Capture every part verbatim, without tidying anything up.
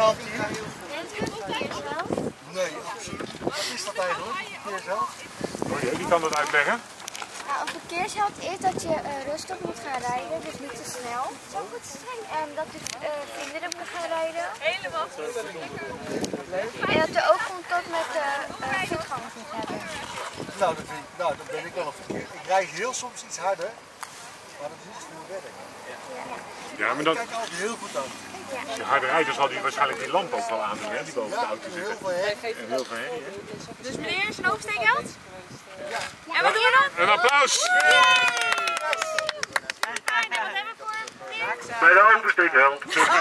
Keershelft hier? Keershelft? Nee, absoluut. Wat is dat eigenlijk, Keershelft? Oh jee, wie kan dat uitleggen? Nou, een verkeershelft is dat je uh, rustig moet gaan rijden, dus niet te snel. Zo goed zijn. En dat de uh, kinderen moeten gaan rijden. Helemaal. En dat er ook contact met de uh, voetgangers moet hebben. Nou, dat vind ik, nou, dan ben ik wel een verkeer. Ik rijd heel soms iets harder, maar dat is niet voor mijn werk. Ja, maar dat... Ik kijk altijd heel goed aan. Als je harder rijdt, dan zal hij waarschijnlijk die lamp ook wel aandoen, hè, die boven de Ja, auto en zitten. heel veel herrie. En heel veel herrie, hè? Dus meneer, is een oversteekgeld? Ja. En wat doen we dan? Een applaus! Fijn, en wat hebben we voor meneer? Bij de oversteekgeld.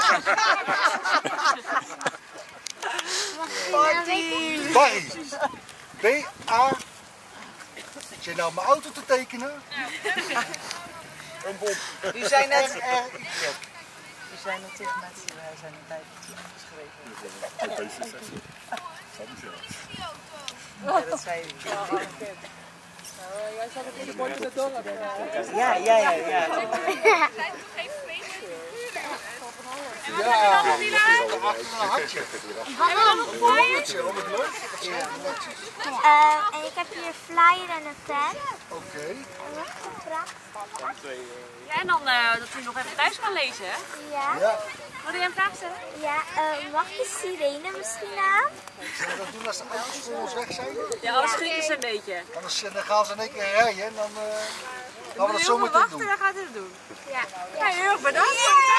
Barry. B A. Zit je nou mijn auto te tekenen? Een bom. U zei net... R R Y. U zei net tegen mensen, wij zijn een tijd geschreven. Ja, dat zei u. Jij zat het in de bord in het dorp. Ja, ja, ja, ja. Ja, dat is een hartje. Hebben we nog een flyer? Om het leuk. Uh, en ik heb hier een flyer en een pen. Oké. En nog een vraag. Ja, en dan uh, dat u nog even thuis kan lezen, hè? Ja. Ja. Wil jij een vraag stellen? Ja, uh, mag de sirene misschien aan? Zullen we dat doen als de auto's voor ons weg zijn? Ja, anders schrikken ze een beetje. Anders uh, dan gaan ze in één keer rijden en dan uh, gaan we dat zo Heel veel meteen wachten, doen. dan gaat u het doen. Ja. Ja, heel erg bedankt voor de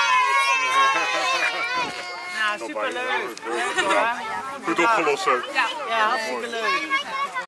tijd. Nou, superleuk. Goed opgelost ook. Ja. Ja, hartstikke leuk.